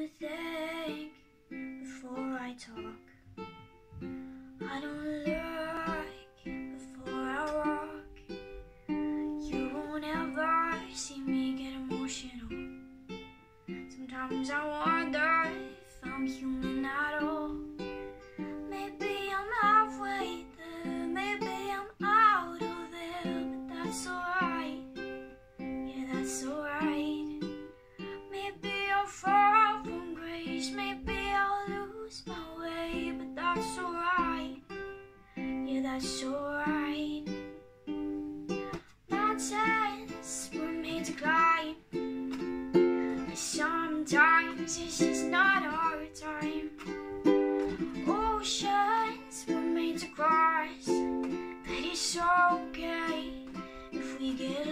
to think before I talk. I don't look before I walk. You won't ever see me get emotional. Sometimes I wonder if I'm human at all. Maybe I'm halfway there, maybe I'm out of there, but that's alright. Yeah, that's alright. Maybe I'll fall from grace, maybe I'll lose my way, but that's alright. Yeah, that's alright. Mountains were made to climb, but sometimes it's just not our time. Oceans were made to cross, but it's okay if we get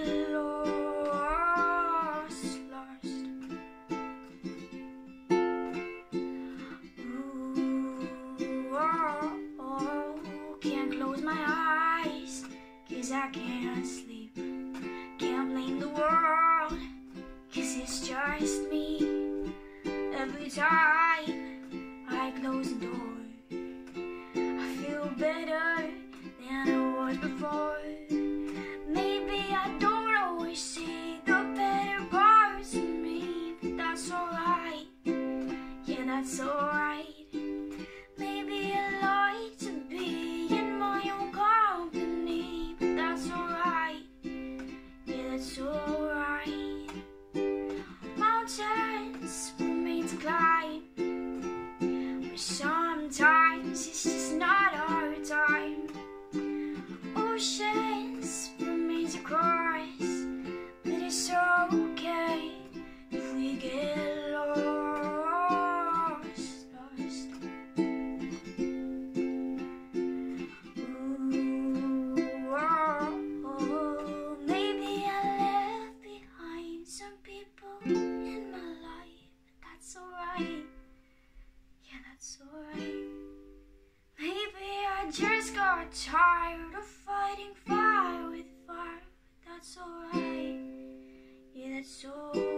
lost. Ooh, oh, oh, can't close my eyes, 'cause I can't sleep. Can't blame the world, 'cause it's just me. Every time I close the door, I feel better than I was before. Maybe I don't always see the better parts of me, but that's alright. Yeah, that's alright. Maybe I like to be in my own company, but that's alright. Yeah, that's alright. Mountains were made to climb, but sometimes it's just not our time. Oceans were made to cross, but it's okay if we get lost. Ooh, oh, oh, maybe I left behind some people in my life, but that's alright. Yeah, that's alright. Maybe I just got tired of fighting fire with fire, but that's alright. Yeah, that's alright.